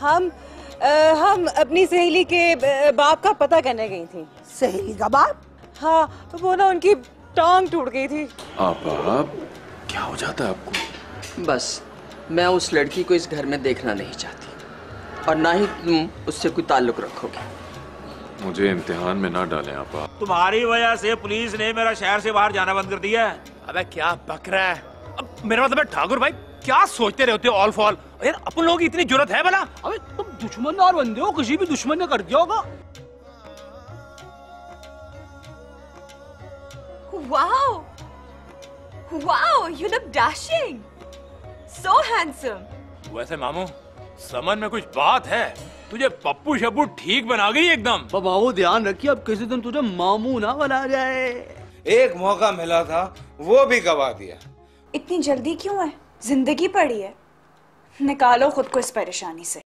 हम अपनी सहेली के बाप का पता करने गई थी। सहेली का बाप? हाँ, वो ना उनकी टांग टूट गई थी। आप क्या हो जाता है आपको? बस मैं उस लड़की को इस घर में देखना नहीं चाहती और ना ही तुम उससे कोई ताल्लुक रखोगे। मुझे इम्तिहान में ना डालें आप। तुम्हारी वजह से पुलिस ने मेरा शहर से बाहर जाना बंद कर दिया है। अबे क्या बक रहा है? अब मेरा मतलब ठाकुर भाई क्या सोचते रहते हो ऑल फॉल? यार अपन लोगों की इतनी जरूरत है भला? अबे तुम दुश्मनदार बंदे हो, किसी भी दुश्मन ने कर दिया होगा। Wow! Wow, you look dashing. So handsome. वैसे मामू समन में कुछ बात है, तुझे पप्पू शप्पू ठीक बना गई एकदम। बाबू ध्यान रखिए अब किसी दिन तुझे मामू ना बना जाए। एक मौका मिला था वो भी गवा दिया। इतनी जल्दी क्यों है? जिंदगी पड़ी है, निकालो खुद को इस परेशानी से।